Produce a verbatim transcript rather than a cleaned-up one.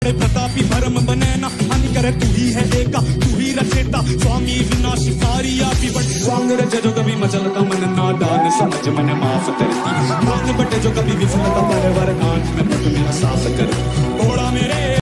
प्रतापी परम बने ना हानि करे तू ही है एका तू ही रचेता स्वामी विनाशकारी आप बट स्वांग रचे जो कभी मचलता मन नादान समझ मन माफ करती मान बटे जो कभी विफलता पर वरदान